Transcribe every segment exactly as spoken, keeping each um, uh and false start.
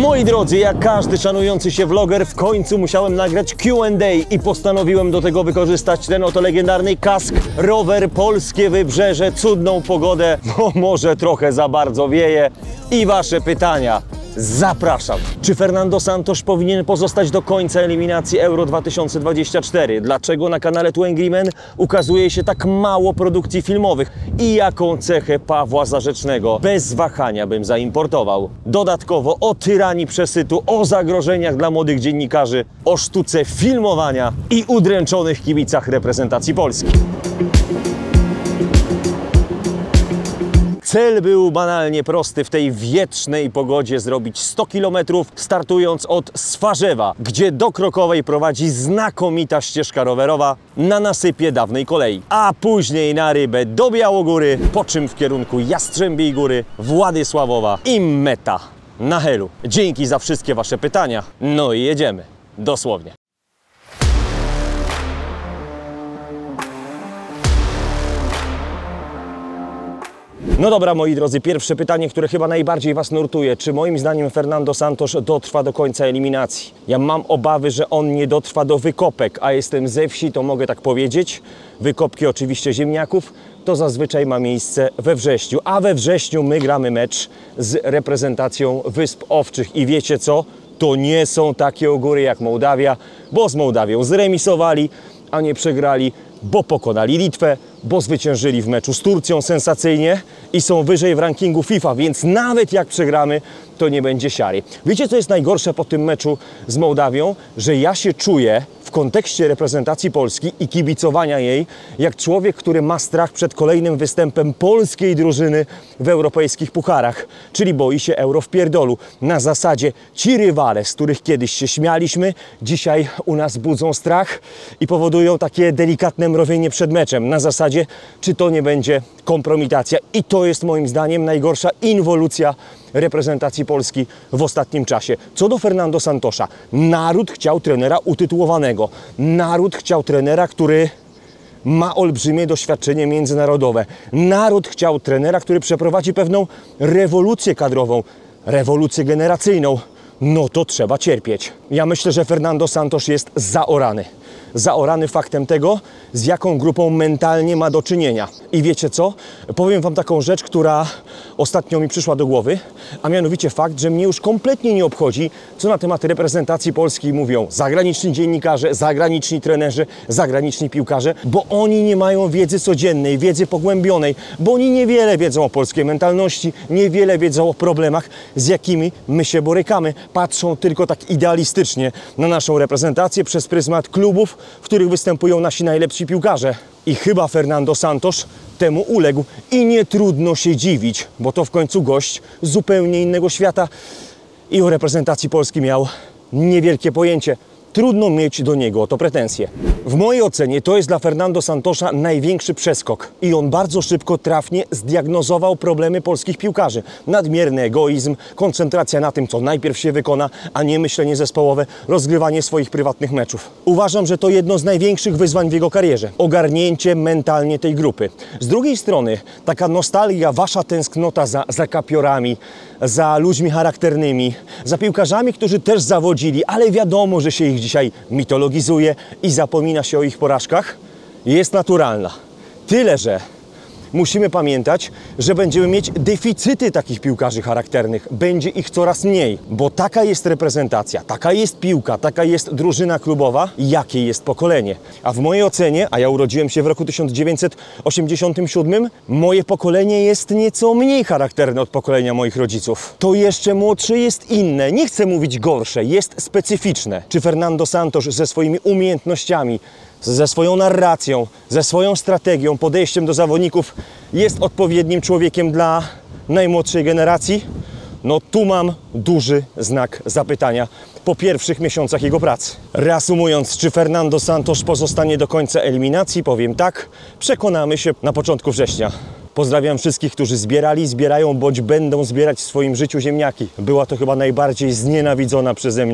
Moi drodzy, jak każdy szanujący się vloger, w końcu musiałem nagrać Q and A i postanowiłem do tego wykorzystać ten oto legendarny kask, rower, polskie wybrzeże, cudną pogodę, bo może trochę za bardzo wieje i wasze pytania. Zapraszam. Czy Fernando Santos powinien pozostać do końca eliminacji Euro dwa tysiące dwudziestego czwartego? Dlaczego na kanale Two Angry Men ukazuje się tak mało produkcji filmowych? I jaką cechę Pawła Zarzecznego bez wahania bym zaimportował? Dodatkowo o tyranii przesytu, o zagrożeniach dla młodych dziennikarzy, o sztuce filmowania i udręczonych kibicach reprezentacji Polski. Cel był banalnie prosty, w tej wietrznej pogodzie zrobić sto kilometrów, startując od Swarzewa, gdzie do Krokowej prowadzi znakomita ścieżka rowerowa na nasypie dawnej kolei. A później na Rybę do Białogóry, po czym w kierunku Jastrzębiej Góry, Władysławowa i meta na Helu. Dzięki za wszystkie wasze pytania, no i jedziemy, dosłownie. No dobra, moi drodzy, pierwsze pytanie, które chyba najbardziej was nurtuje. Czy moim zdaniem Fernando Santos dotrwa do końca eliminacji? Ja mam obawy, że on nie dotrwa do wykopek, a jestem ze wsi, to mogę tak powiedzieć. Wykopki oczywiście ziemniaków, to zazwyczaj ma miejsce we wrześniu. A we wrześniu my gramy mecz z reprezentacją Wysp Owczych. I wiecie co? To nie są takie ogóry jak Mołdawia, bo z Mołdawią zremisowali, a nie przegrali, bo pokonali Litwę, bo zwyciężyli w meczu z Turcją sensacyjnie i są wyżej w rankingu FIFA, więc nawet jak przegramy, to nie będzie siary. Wiecie, co jest najgorsze po tym meczu z Mołdawią? Że ja się czuję w kontekście reprezentacji Polski i kibicowania jej jak człowiek, który ma strach przed kolejnym występem polskiej drużyny w europejskich pucharach, czyli boi się euro w pierdolu. Na zasadzie ci rywale, z których kiedyś się śmialiśmy, dzisiaj u nas budzą strach i powodują takie delikatne mrowienie przed meczem. Na zasadzie, czy to nie będzie kompromitacja. I to jest moim zdaniem najgorsza inwolucja reprezentacji Polski w ostatnim czasie. Co do Fernando Santosa, naród chciał trenera utytułowanego. Naród chciał trenera, który ma olbrzymie doświadczenie międzynarodowe. Naród chciał trenera, który przeprowadzi pewną rewolucję kadrową, rewolucję generacyjną. No to trzeba cierpieć. Ja myślę, że Fernando Santos jest zaorany. Zaorany faktem tego, z jaką grupą mentalnie ma do czynienia. I wiecie co? Powiem wam taką rzecz, która ostatnio mi przyszła do głowy, a mianowicie fakt, że mnie już kompletnie nie obchodzi, co na temat reprezentacji Polski mówią zagraniczni dziennikarze, zagraniczni trenerzy, zagraniczni piłkarze, bo oni nie mają wiedzy codziennej, wiedzy pogłębionej, bo oni niewiele wiedzą o polskiej mentalności, niewiele wiedzą o problemach, z jakimi my się borykamy. Patrzą tylko tak idealistycznie na naszą reprezentację przez pryzmat klubów, w których występują nasi najlepsi piłkarze. I chyba Fernando Santos temu uległ i nie trudno się dziwić, bo to w końcu gość z zupełnie innego świata i o reprezentacji Polski miał niewielkie pojęcie. Trudno mieć do niego o to pretensje. W mojej ocenie to jest dla Fernando Santosa największy przeskok i on bardzo szybko, trafnie zdiagnozował problemy polskich piłkarzy. Nadmierny egoizm, koncentracja na tym, co najpierw się wykona, a nie myślenie zespołowe, rozgrywanie swoich prywatnych meczów. Uważam, że to jedno z największych wyzwań w jego karierze. Ogarnięcie mentalnie tej grupy. Z drugiej strony taka nostalgia, wasza tęsknota za, za kapiorami, za ludźmi charakternymi, za piłkarzami, którzy też zawodzili, ale wiadomo, że się ich dzisiaj mitologizuje i zapomina się o ich porażkach, jest naturalna. Tyle, że musimy pamiętać, że będziemy mieć deficyty takich piłkarzy charakternych. Będzie ich coraz mniej, bo taka jest reprezentacja, taka jest piłka, taka jest drużyna klubowa, jakie jest pokolenie. A w mojej ocenie, a ja urodziłem się w roku tysiąc dziewięćset osiemdziesiątym siódmym, moje pokolenie jest nieco mniej charakterne od pokolenia moich rodziców. To jeszcze młodsze jest inne, nie chcę mówić gorsze, jest specyficzne. Czy Fernando Santos ze swoimi umiejętnościami, ze swoją narracją, ze swoją strategią, podejściem do zawodników jest odpowiednim człowiekiem dla najmłodszej generacji? No tu mam duży znak zapytania po pierwszych miesiącach jego pracy. Reasumując, czy Fernando Santos pozostanie do końca eliminacji? Powiem tak, przekonamy się na początku września. Pozdrawiam wszystkich, którzy zbierali, zbierają bądź będą zbierać w swoim życiu ziemniaki. Była to chyba najbardziej znienawidzona przeze mnie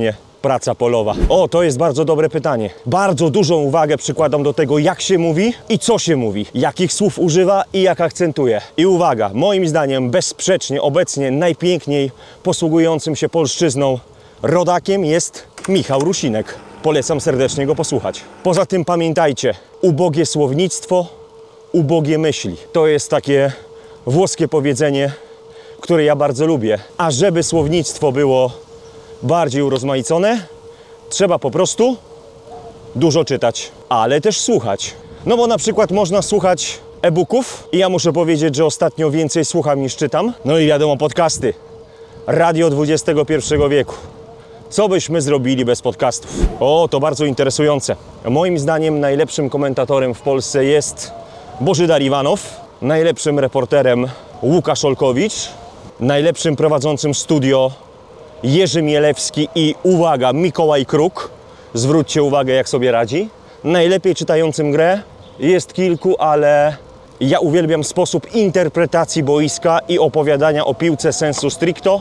praca polowa? O, to jest bardzo dobre pytanie. Bardzo dużą uwagę przykładam do tego, jak się mówi i co się mówi, jakich słów używa i jak akcentuje. I uwaga, moim zdaniem bezsprzecznie obecnie najpiękniej posługującym się polszczyzną rodakiem jest Michał Rusinek. Polecam serdecznie go posłuchać. Poza tym pamiętajcie, ubogie słownictwo, ubogie myśli. To jest takie włoskie powiedzenie, które ja bardzo lubię. A żeby słownictwo było bardziej urozmaicone, trzeba po prostu dużo czytać, ale też słuchać. No bo na przykład można słuchać e-booków i ja muszę powiedzieć, że ostatnio więcej słucham niż czytam. No i wiadomo, podcasty. Radio dwudziestego pierwszego wieku. Co byśmy zrobili bez podcastów? O, to bardzo interesujące. Moim zdaniem najlepszym komentatorem w Polsce jest Bożydar Iwanow, najlepszym reporterem Łukasz Olkowicz, najlepszym prowadzącym studio Jerzy Mielewski i uwaga, Mikołaj Kruk. Zwróćcie uwagę, jak sobie radzi. Najlepiej czytającym grę jest kilku, ale ja uwielbiam sposób interpretacji boiska i opowiadania o piłce sensu stricto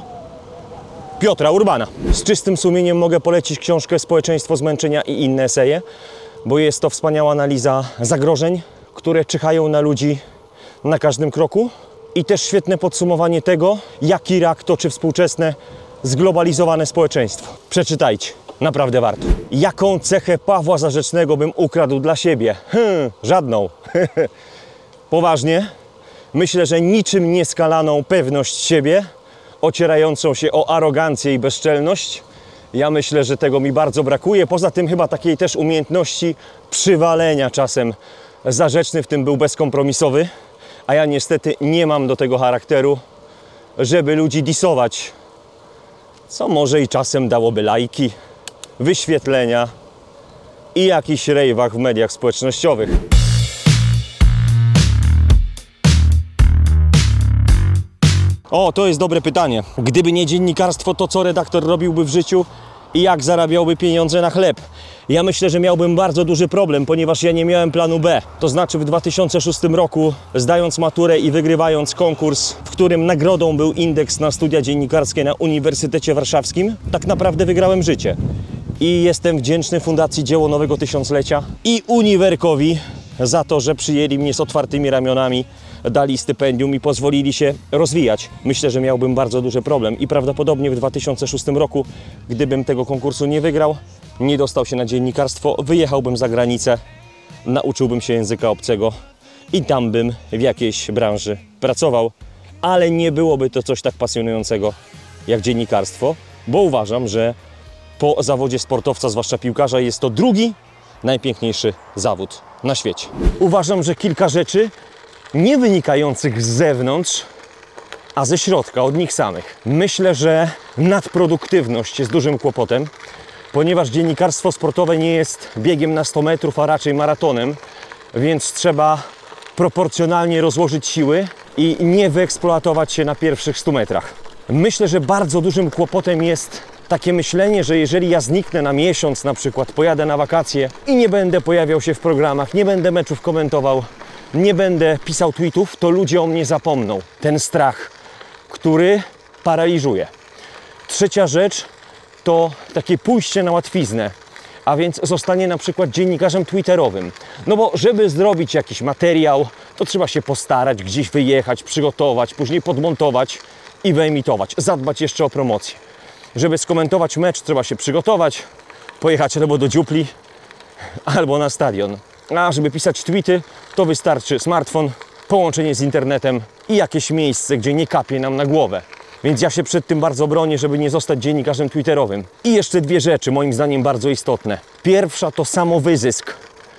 Piotra Urbana. Z czystym sumieniem mogę polecić książkę Społeczeństwo zmęczenia i inne eseje, bo jest to wspaniała analiza zagrożeń, które czyhają na ludzi na każdym kroku i też świetne podsumowanie tego, jaki rak toczy współczesne, zglobalizowane społeczeństwo. Przeczytajcie, naprawdę warto. Jaką cechę Pawła Zarzecznego bym ukradł dla siebie? Hmm, żadną. Poważnie, myślę, że niczym nieskalaną pewność siebie, ocierającą się o arogancję i bezczelność. Ja myślę, że tego mi bardzo brakuje. Poza tym chyba takiej też umiejętności przywalenia czasem. Zarzeczny w tym był bezkompromisowy, a ja niestety nie mam do tego charakteru, żeby ludzi disować. Co może i czasem dałoby lajki, wyświetlenia i jakichś rejwach w mediach społecznościowych. O, to jest dobre pytanie. Gdyby nie dziennikarstwo, to co redaktor robiłby w życiu i jak zarabiałby pieniądze na chleb? Ja myślę, że miałbym bardzo duży problem, ponieważ ja nie miałem planu B. To znaczy w dwa tysiące szóstym roku, zdając maturę i wygrywając konkurs, w którym nagrodą był indeks na studia dziennikarskie na Uniwersytecie Warszawskim, tak naprawdę wygrałem życie. I jestem wdzięczny Fundacji Dzieło Nowego Tysiąclecia i Uniwerkowi za to, że przyjęli mnie z otwartymi ramionami, dali stypendium i pozwolili się rozwijać. Myślę, że miałbym bardzo duży problem i prawdopodobnie w dwa tysiące szóstym roku, gdybym tego konkursu nie wygrał, nie dostał się na dziennikarstwo, wyjechałbym za granicę, nauczyłbym się języka obcego i tam bym w jakiejś branży pracował, ale nie byłoby to coś tak pasjonującego jak dziennikarstwo, bo uważam, że po zawodzie sportowca, zwłaszcza piłkarza, jest to drugi najpiękniejszy zawód na świecie. Uważam, że kilka rzeczy nie wynikających z zewnątrz, a ze środka, od nich samych. Myślę, że nadproduktywność jest dużym kłopotem, ponieważ dziennikarstwo sportowe nie jest biegiem na sto metrów, a raczej maratonem, więc trzeba proporcjonalnie rozłożyć siły i nie wyeksploatować się na pierwszych stu metrach. Myślę, że bardzo dużym kłopotem jest takie myślenie, że jeżeli ja zniknę na miesiąc, na przykład pojadę na wakacje i nie będę pojawiał się w programach, nie będę meczów komentował, nie będę pisał tweetów, to ludzie o mnie zapomną. Ten strach, który paraliżuje. Trzecia rzecz to takie pójście na łatwiznę, a więc zostanie na przykład dziennikarzem twitterowym. No bo żeby zrobić jakiś materiał, to trzeba się postarać, gdzieś wyjechać, przygotować, później podmontować i wyemitować, zadbać jeszcze o promocję. Żeby skomentować mecz, trzeba się przygotować, pojechać albo do dziupli, albo na stadion. A żeby pisać tweety, to wystarczy smartfon, połączenie z internetem i jakieś miejsce, gdzie nie kapie nam na głowę. Więc ja się przed tym bardzo bronię, żeby nie zostać dziennikarzem twitterowym. I jeszcze dwie rzeczy, moim zdaniem bardzo istotne. Pierwsza to samowyzysk,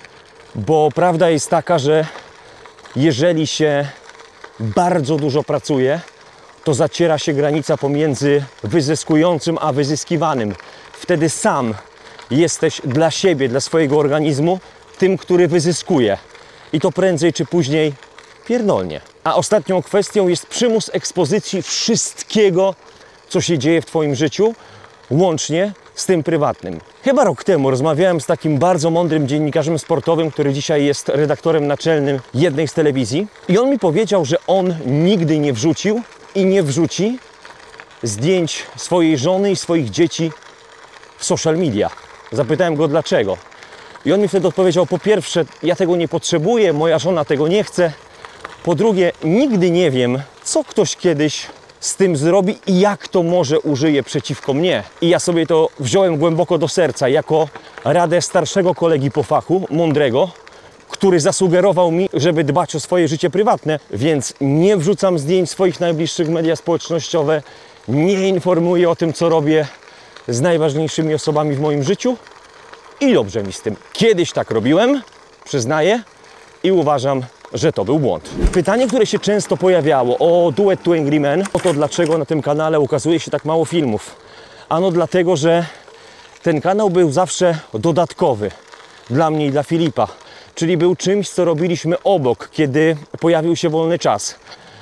bo prawda jest taka, że jeżeli się bardzo dużo pracuje, to zaciera się granica pomiędzy wyzyskującym a wyzyskiwanym. Wtedy sam jesteś dla siebie, dla swojego organizmu tym, który wyzyskuje. I to prędzej czy później pierdolnie. A ostatnią kwestią jest przymus ekspozycji wszystkiego, co się dzieje w Twoim życiu, łącznie z tym prywatnym. Chyba rok temu rozmawiałem z takim bardzo mądrym dziennikarzem sportowym, który dzisiaj jest redaktorem naczelnym jednej z telewizji. I on mi powiedział, że on nigdy nie wrzucił i nie wrzuci zdjęć swojej żony i swoich dzieci w social media. Zapytałem go dlaczego. I on mi wtedy odpowiedział, po pierwsze, ja tego nie potrzebuję, moja żona tego nie chce. Po drugie, nigdy nie wiem, co ktoś kiedyś z tym zrobi i jak to może użyje przeciwko mnie. I ja sobie to wziąłem głęboko do serca, jako radę starszego kolegi po fachu, mądrego, który zasugerował mi, żeby dbać o swoje życie prywatne, więc nie wrzucam zdjęć swoich najbliższych w media społecznościowe, nie informuję o tym, co robię z najważniejszymi osobami w moim życiu i dobrze mi z tym. Kiedyś tak robiłem, przyznaję, i uważam, że to był błąd. Pytanie, które się często pojawiało o duet Two Angry Men, o to, dlaczego na tym kanale ukazuje się tak mało filmów. Ano dlatego, że ten kanał był zawsze dodatkowy dla mnie i dla Filipa. Czyli był czymś, co robiliśmy obok, kiedy pojawił się wolny czas.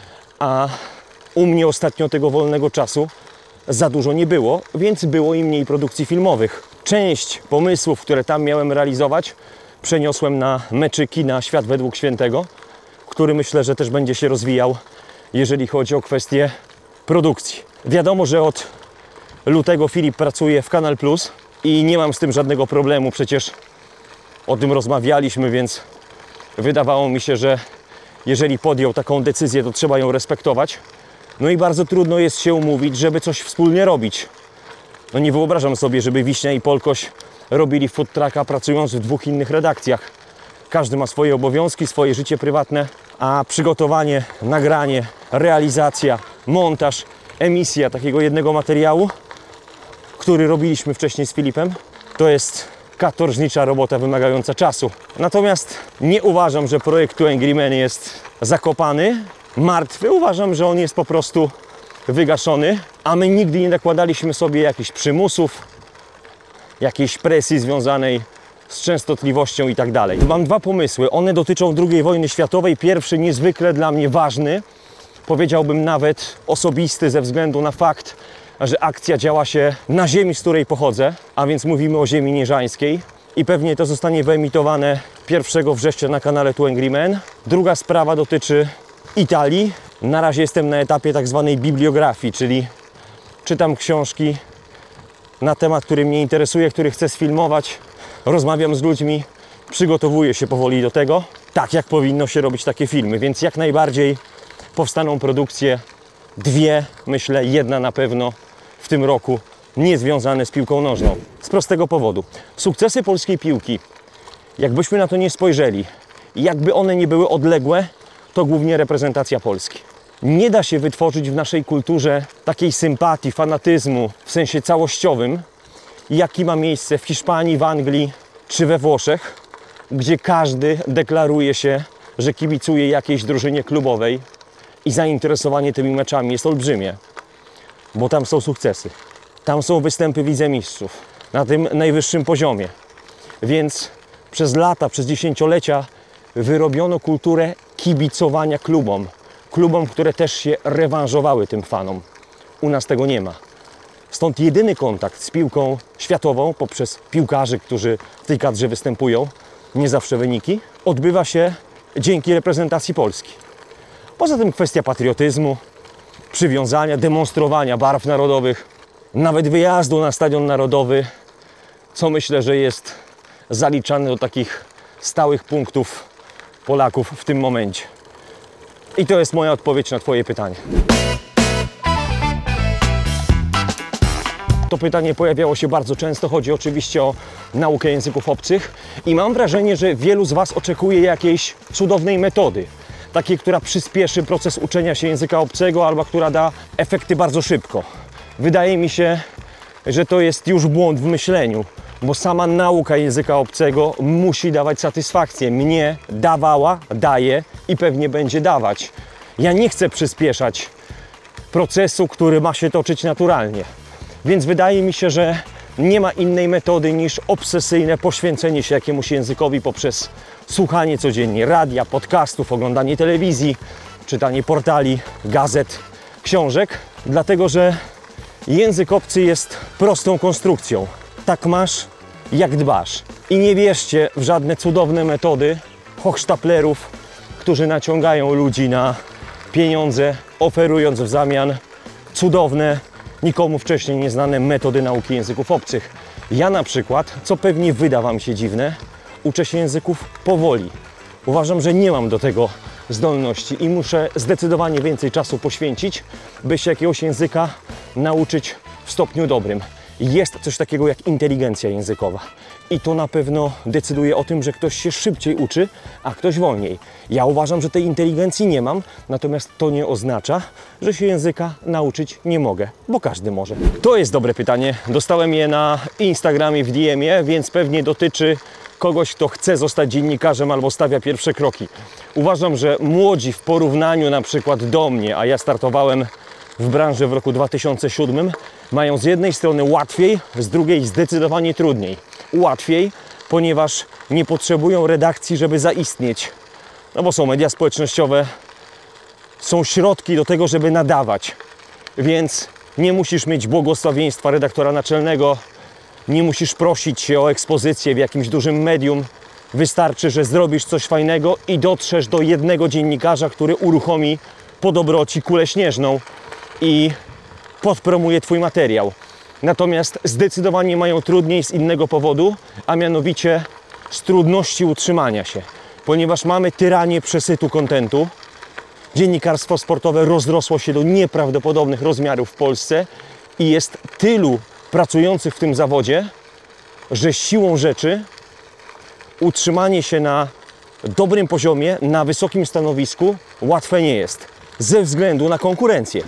A u mnie ostatnio tego wolnego czasu za dużo nie było, więc było i mniej produkcji filmowych. Część pomysłów, które tam miałem realizować, przeniosłem na meczyki, na Świat według Świętego, który myślę, że też będzie się rozwijał, jeżeli chodzi o kwestię produkcji. Wiadomo, że od lutego Filip pracuje w Kanal Plus i nie mam z tym żadnego problemu, przecież o tym rozmawialiśmy, więc wydawało mi się, że jeżeli podjął taką decyzję, to trzeba ją respektować. No i bardzo trudno jest się umówić, żeby coś wspólnie robić. No nie wyobrażam sobie, żeby Wiśnia i Polkoś robili food trucka, pracując w dwóch innych redakcjach. Każdy ma swoje obowiązki, swoje życie prywatne, a przygotowanie, nagranie, realizacja, montaż, emisja takiego jednego materiału, który robiliśmy wcześniej z Filipem, to jest katorżnicza robota wymagająca czasu. Natomiast nie uważam, że projekt Two Angry Men jest zakopany, martwy. Uważam, że on jest po prostu wygaszony, a my nigdy nie nakładaliśmy sobie jakichś przymusów, jakiejś presji związanej z częstotliwością i tak dalej. Mam dwa pomysły. One dotyczą drugiej wojny światowej. Pierwszy, niezwykle dla mnie ważny, powiedziałbym nawet osobisty, ze względu na fakt, że akcja działa się na ziemi, z której pochodzę, a więc mówimy o ziemi nieżańskiej i pewnie to zostanie wyemitowane pierwszego września na kanale Two Angry Men. Druga sprawa dotyczy Italii. Na razie jestem na etapie tak zwanej bibliografii, czyli czytam książki na temat, który mnie interesuje, który chcę sfilmować, rozmawiam z ludźmi, przygotowuję się powoli do tego, tak jak powinno się robić takie filmy, więc jak najbardziej powstaną produkcje, dwie, myślę, jedna na pewno w tym roku, niezwiązane z piłką nożną. Z prostego powodu. Sukcesy polskiej piłki, jakbyśmy na to nie spojrzeli, jakby one nie były odległe, to głównie reprezentacja Polski. Nie da się wytworzyć w naszej kulturze takiej sympatii, fanatyzmu w sensie całościowym, jaki ma miejsce w Hiszpanii, w Anglii czy we Włoszech, gdzie każdy deklaruje się, że kibicuje jakiejś drużynie klubowej i zainteresowanie tymi meczami jest olbrzymie, bo tam są sukcesy. Tam są występy wicemistrzów na tym najwyższym poziomie. Więc przez lata, przez dziesięciolecia wyrobiono kulturę kibicowania klubom. Klubom, które też się rewanżowały tym fanom. U nas tego nie ma. Stąd jedyny kontakt z piłką światową poprzez piłkarzy, którzy w tej kadrze występują, nie zawsze wyniki, odbywa się dzięki reprezentacji Polski. Poza tym kwestia patriotyzmu, przywiązania, demonstrowania barw narodowych, nawet wyjazdu na Stadion Narodowy, co myślę, że jest zaliczane do takich stałych punktów Polaków w tym momencie. I to jest moja odpowiedź na Twoje pytanie. To pytanie pojawiało się bardzo często. Chodzi oczywiście o naukę języków obcych i mam wrażenie, że wielu z Was oczekuje jakiejś cudownej metody. Takiej, która przyspieszy proces uczenia się języka obcego albo która da efekty bardzo szybko. Wydaje mi się, że to jest już błąd w myśleniu, bo sama nauka języka obcego musi dawać satysfakcję. Mnie dawała, daje i pewnie będzie dawać. Ja nie chcę przyspieszać procesu, który ma się toczyć naturalnie. Więc wydaje mi się, że nie ma innej metody niż obsesyjne poświęcenie się jakiemuś językowi poprzez słuchanie codziennie radia, podcastów, oglądanie telewizji, czytanie portali, gazet, książek. Dlatego, że język obcy jest prostą konstrukcją. Tak masz, jak dbasz. I nie wierzcie w żadne cudowne metody hochsztaplerów, którzy naciągają ludzi na pieniądze, oferując w zamian cudowne, nikomu wcześniej nieznane metody nauki języków obcych. Ja na przykład, co pewnie wyda wam się dziwne, uczę się języków powoli. Uważam, że nie mam do tego zdolności i muszę zdecydowanie więcej czasu poświęcić, by się jakiegoś języka nauczyć w stopniu dobrym. Jest coś takiego jak inteligencja językowa i to na pewno decyduje o tym, że ktoś się szybciej uczy, a ktoś wolniej. Ja uważam, że tej inteligencji nie mam, natomiast to nie oznacza, że się języka nauczyć nie mogę, bo każdy może. To jest dobre pytanie. Dostałem je na Instagramie w D M-ie, więc pewnie dotyczy kogoś, kto chce zostać dziennikarzem albo stawia pierwsze kroki. Uważam, że młodzi w porównaniu na przykład do mnie, a ja startowałem w branży w roku dwa tysiące siódmym, mają z jednej strony łatwiej, z drugiej zdecydowanie trudniej. Łatwiej, ponieważ nie potrzebują redakcji, żeby zaistnieć. No bo są media społecznościowe, są środki do tego, żeby nadawać. Więc nie musisz mieć błogosławieństwa redaktora naczelnego, nie musisz prosić się o ekspozycję w jakimś dużym medium. Wystarczy, że zrobisz coś fajnego i dotrzesz do jednego dziennikarza, który uruchomi po dobroci kulę śnieżną i podpromuje twój materiał. Natomiast zdecydowanie mają trudniej z innego powodu, a mianowicie z trudności utrzymania się. Ponieważ mamy tyranię przesytu kontentu. Dziennikarstwo sportowe rozrosło się do nieprawdopodobnych rozmiarów w Polsce i jest tylu pracujących w tym zawodzie, że siłą rzeczy utrzymanie się na dobrym poziomie, na wysokim stanowisku łatwe nie jest. Ze względu na konkurencję.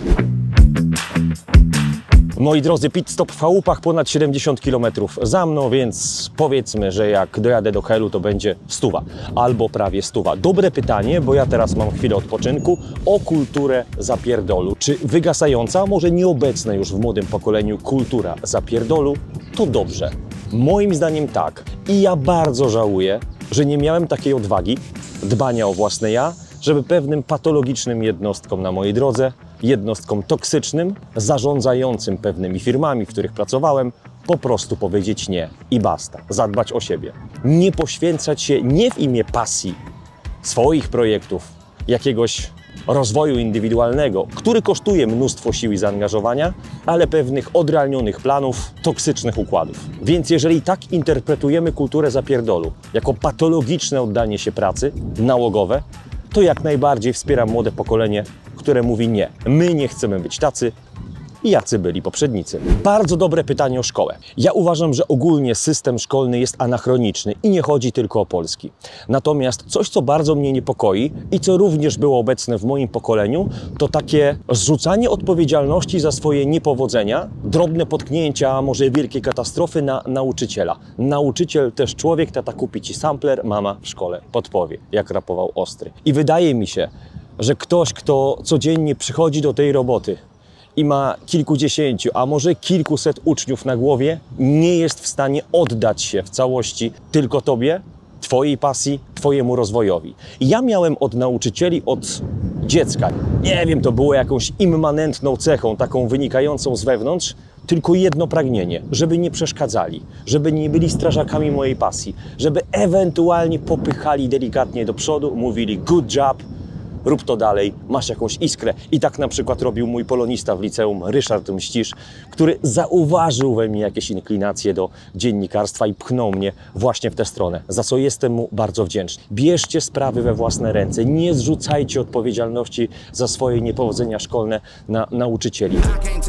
Moi drodzy, pit stop w chałupach ponad siedemdziesiąt kilometrów za mną, więc powiedzmy, że jak dojadę do Helu, to będzie stuwa albo prawie stuwa. Dobre pytanie, bo ja teraz mam chwilę odpoczynku, o kulturę zapierdolu. Czy wygasająca, a może nieobecna już w młodym pokoleniu kultura zapierdolu to dobrze? Moim zdaniem tak. I ja bardzo żałuję, że nie miałem takiej odwagi dbania o własne ja, żeby pewnym patologicznym jednostkom na mojej drodze, jednostkom toksycznym, zarządzającym pewnymi firmami, w których pracowałem, po prostu powiedzieć nie i basta, zadbać o siebie. Nie poświęcać się nie w imię pasji swoich projektów, jakiegoś rozwoju indywidualnego, który kosztuje mnóstwo sił i zaangażowania, ale pewnych odrealnionych planów, toksycznych układów. Więc jeżeli tak interpretujemy kulturę zapierdolu, jako patologiczne oddanie się pracy, nałogowe, to jak najbardziej wspieram młode pokolenie, które mówi nie. My nie chcemy być tacy, jacy byli poprzednicy. Bardzo dobre pytanie o szkołę. Ja uważam, że ogólnie system szkolny jest anachroniczny i nie chodzi tylko o polski. Natomiast coś, co bardzo mnie niepokoi i co również było obecne w moim pokoleniu, to takie zrzucanie odpowiedzialności za swoje niepowodzenia, drobne potknięcia, a może wielkie katastrofy na nauczyciela. Nauczyciel też człowiek, tata kupi ci sampler, mama w szkole podpowie, jak rapował Ostry. I wydaje mi się, że ktoś, kto codziennie przychodzi do tej roboty i ma kilkudziesięciu, a może kilkuset uczniów na głowie, nie jest w stanie oddać się w całości tylko tobie, twojej pasji, twojemu rozwojowi. I ja miałem od nauczycieli od dziecka, nie wiem, to było jakąś immanentną cechą, taką wynikającą z wewnątrz, tylko jedno pragnienie, żeby nie przeszkadzali, żeby nie byli strażakami mojej pasji, żeby ewentualnie popychali delikatnie do przodu, mówili good job, rób to dalej, masz jakąś iskrę. I tak na przykład robił mój polonista w liceum, Ryszard Mścisz, który zauważył we mnie jakieś inklinacje do dziennikarstwa i pchnął mnie właśnie w tę stronę, za co jestem mu bardzo wdzięczny. Bierzcie sprawy we własne ręce, nie zrzucajcie odpowiedzialności za swoje niepowodzenia szkolne na nauczycieli.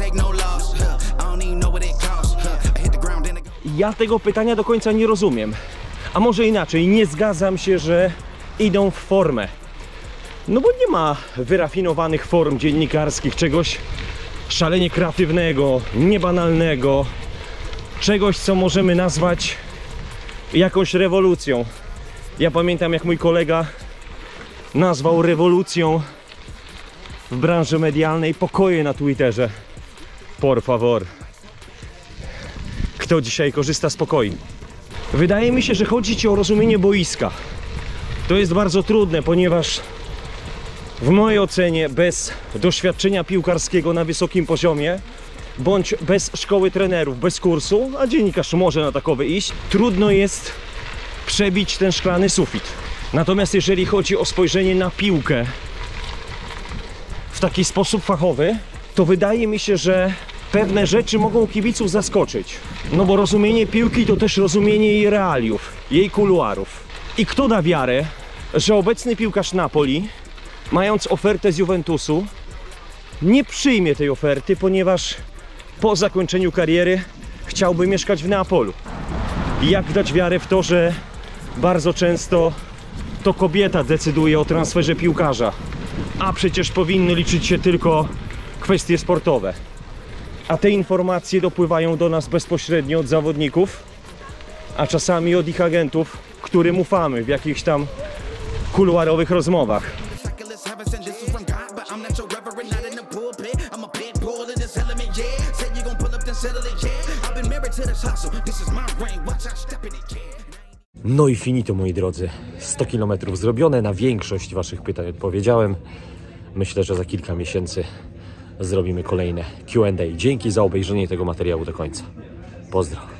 Ja tego pytania do końca nie rozumiem. A może inaczej, nie zgadzam się, że idą w formę. No bo nie ma wyrafinowanych form dziennikarskich, czegoś szalenie kreatywnego, niebanalnego, czegoś, co możemy nazwać jakąś rewolucją. Ja pamiętam, jak mój kolega nazwał rewolucją w branży medialnej pokoje na Twitterze. Por favor. Kto dzisiaj korzysta z pokoi? Wydaje mi się, że chodzi ci o rozumienie boiska. To jest bardzo trudne, ponieważ w mojej ocenie bez doświadczenia piłkarskiego na wysokim poziomie, bądź bez szkoły trenerów, bez kursu, a dziennikarz może na takowy iść, trudno jest przebić ten szklany sufit. Natomiast jeżeli chodzi o spojrzenie na piłkę w taki sposób fachowy, to wydaje mi się, że pewne rzeczy mogą kibiców zaskoczyć. No bo rozumienie piłki to też rozumienie jej realiów, jej kuluarów. I kto da wiarę, że obecny piłkarz Napoli, mając ofertę z Juventusu, nie przyjmie tej oferty, ponieważ po zakończeniu kariery chciałby mieszkać w Neapolu. I jak dać wiarę w to, że bardzo często to kobieta decyduje o transferze piłkarza, a przecież powinny liczyć się tylko kwestie sportowe. A te informacje dopływają do nas bezpośrednio od zawodników, a czasami od ich agentów, którym ufamy w jakichś tam kuluarowych rozmowach. No i finito, moi drodzy. sto kilometrów zrobione, na większość waszych pytań odpowiedziałem. Myślę, że za kilka miesięcy zrobimy kolejne Q and A. Dzięki za obejrzenie tego materiału do końca. Pozdro.